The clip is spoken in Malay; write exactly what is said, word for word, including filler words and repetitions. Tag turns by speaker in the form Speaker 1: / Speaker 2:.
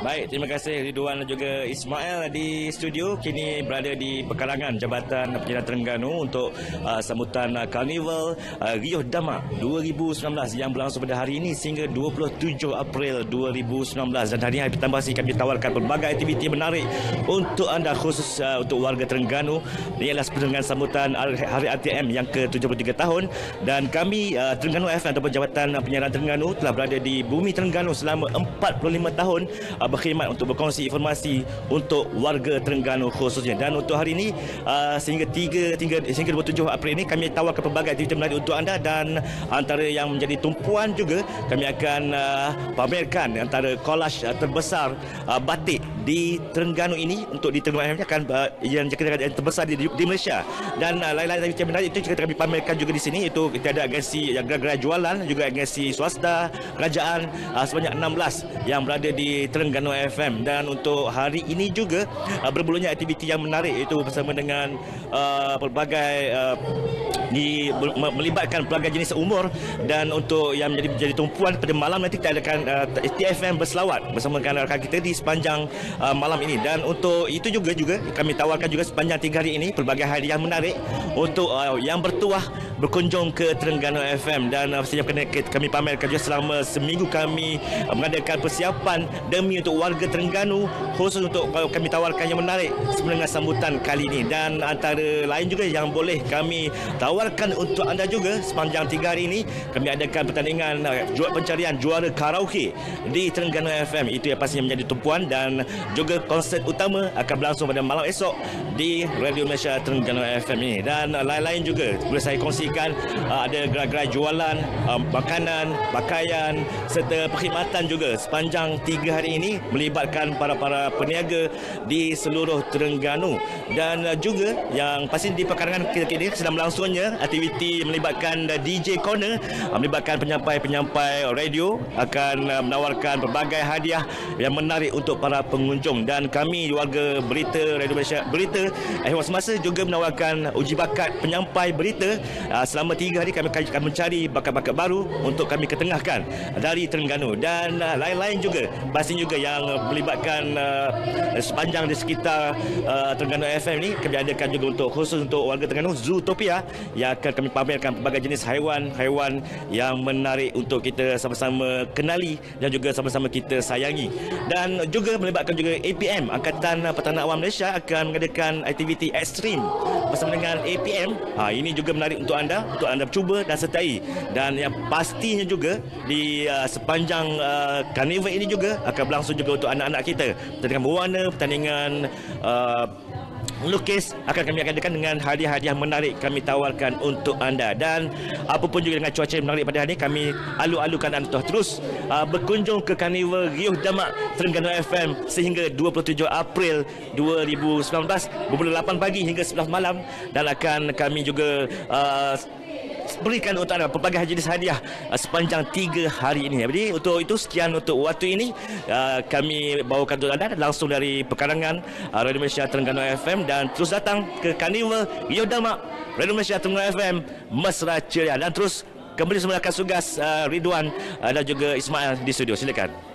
Speaker 1: Baik, terima kasih Ridwan dan juga Ismail di studio. Kini berada di pekarangan Jabatan Penyiaran Terengganu untuk uh, sambutan uh, Karnival uh, Riuh Damak dua ribu sembilan belas yang berlangsung pada hari ini sehingga dua puluh tujuh April dua ribu sembilan belas. Dan hari ini ditambah kami tawarkan pelbagai aktiviti menarik untuk anda, khusus uh, untuk warga Terengganu. Ini adalah dengan sambutan Hari R T M yang ke tujuh puluh tiga tahun, dan kami uh, Terengganu F M ataupun Jabatan Penyiaran Terengganu telah berada di bumi Terengganu selama empat puluh lima tahun uh, berkhidmat untuk berkongsi informasi untuk warga Terengganu khususnya. Dan untuk hari ini uh, sehingga tiga sehingga dua puluh tujuh April ini kami tawarkan pelbagai aktiviti menarik untuk anda, dan antara yang menjadi tumpuan juga kami akan uh, pamerkan antara kolaj uh, terbesar uh, batik di Terengganu ini. Untuk di Terengganu ini akan uh, yang terbesar di, di Malaysia, dan uh, lain-lain aktiviti menarik itu juga kami pamerkan juga di sini. Itu kita ada agensi yang gerai-gerai jualan, juga agensi swasta, kerajaan uh, sebanyak enam belas yang berada di Terengganu F M. Dan untuk hari ini juga uh, berbulunya aktiviti yang menarik, iaitu bersama dengan uh, pelbagai uh, di melibatkan pelbagai jenis umur. Dan untuk yang menjadi, menjadi tumpuan pada malam nanti kita adakan uh, T F M berselawat bersama dengan rakan kita di sepanjang uh, malam ini. Dan untuk itu juga juga kami tawarkan juga sepanjang tiga hari ini pelbagai hadiah menarik untuk uh, yang bertuah berkunjung ke Terengganu F M. Dan uh, setiap kami pamerkan juga selama seminggu kami uh, mengadakan persiapan demi untuk warga Terengganu, khusus untuk uh, kami tawarkan yang menarik dengan sambutan kali ini. Dan antara lain juga yang boleh kami tawarkan untuk anda juga sepanjang tiga hari ini, kami adakan pertandingan uh, pencarian juara karaoke di Terengganu F M. Itu yang pastinya menjadi tumpuan, dan juga konsert utama akan berlangsung pada malam esok di Radio Malaysia Terengganu F M ini. Dan uh, lain-lain juga boleh saya kongsikan, uh, ada gerai-gerai jualan uh, makanan, pakaian serta perkhidmatan juga sepanjang tiga hari ini melibatkan para-para peniaga di seluruh Terengganu. Dan uh, juga yang pasti di pekarangan kita ini sedang berlangsungnya aktiviti melibatkan uh, D J Corner, uh, melibatkan penyampai-penyampai radio akan uh, menawarkan berbagai hadiah yang menarik untuk para pengunjung. Dan kami warga berita Radio Malaysia Berita Akhir Semasa juga menawarkan uji bakat penyampai berita. uh, selama tiga hari kami akan mencari bakat-bakat baru untuk kami ketengahkan dari Terengganu. Dan uh, lain-lain juga pasti juga yang melibatkan uh, sepanjang di sekitar uh, Terengganu F M ni. Kami adakan juga untuk khusus untuk warga Terengganu Zootopia yang akan kami pamerkan berbagai jenis haiwan-haiwan yang menarik untuk kita sama-sama kenali dan juga sama-sama kita sayangi. Dan juga melibatkan juga A P M, Angkatan Pertahanan Awam Malaysia, akan mengadakan aktiviti ekstrim bersama dengan A P M. Ha, ini juga menarik untuk anda, untuk anda cuba dan sertai. Dan yang pastinya juga di uh, sepanjang uh, karnival ini juga akan berlangsung juga untuk anak-anak kita pertandingan berwarna, pertandingan uh, melukis akan kami adakan dengan hadiah-hadiah menarik kami tawarkan untuk anda. Dan apapun juga dengan cuaca yang menarik pada hari ini, kami alu-alukan anda terus uh, berkunjung ke Karnival Riuh Damak Terengganu F M sehingga dua puluh tujuh April dua ribu sembilan belas bermula lapan pagi hingga sebelas malam. Dan akan kami juga uh, berikan untuk anda pelbagai jenis hadiah uh, sepanjang tiga hari ini. Jadi untuk itu sekian untuk waktu ini uh, kami bawakan untuk anda langsung dari pekarangan uh, Radio Malaysia Terengganu F M. Dan terus datang ke Karnival Riuh Damak Radio Malaysia Terengganu F M, mesra ceria. Dan terus kembali semula akan tugas uh, Ridwan uh, dan juga Ismail di studio. Silakan.